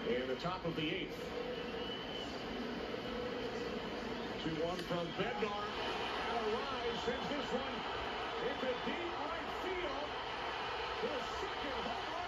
in the top of the 8th. 2-1 from Bednar. Rise sends this one into deep right field. His second home run.